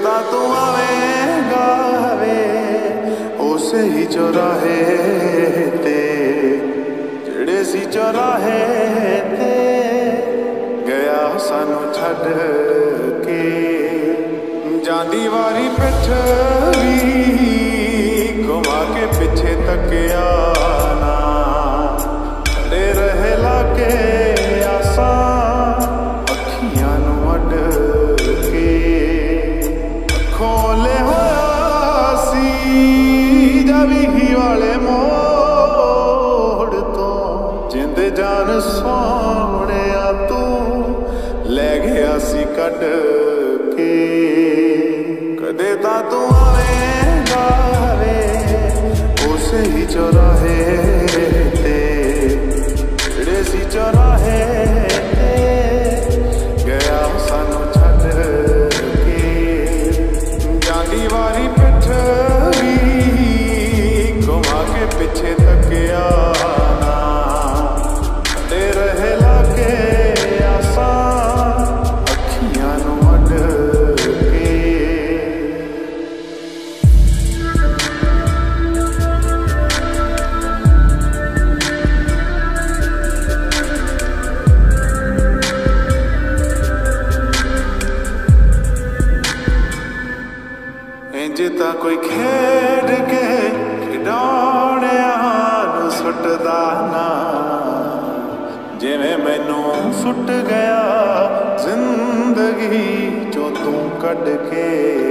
ਤਾਂ ਤੂੰ ਆਵੇਂਗਾ ਵੇ ਉਸੇ ਹੀ ਚੌਰਾਹੇ ਤੇ ਜਿਹੜੇ ਸੀ ਚੌਰਾਹੇ ਤੇ ਗਿਆ ਸਾਨੂੰ ਛੱਡ ਕੇ ਜਾਂਦੀ ਵਾਰੀ ਪਿੱਠ ਵੀ ਘੁਮਾ ਕੇ ਪਿੱਛੇ ਤੱਕਿਆ ਨਾ ਖੜੇ ਰਹੇ ਲਾ ਕੇ वाले मोड़ तो जिंदे जान सोने तू लै गया सी कट के कदे तां तू आवेंगा वे उसे ही चौराहे ते जेड़े सी चौराहे ते गया सानू छड्ड के जांदी वारी पिठ पिछे तकिया ना खड़े रहे लाके आसा अखियां नू अड के इंज तां कोई खेड के सुटदा ना जिवें मैनू सुट गया जिंदगी चों तू कढ के।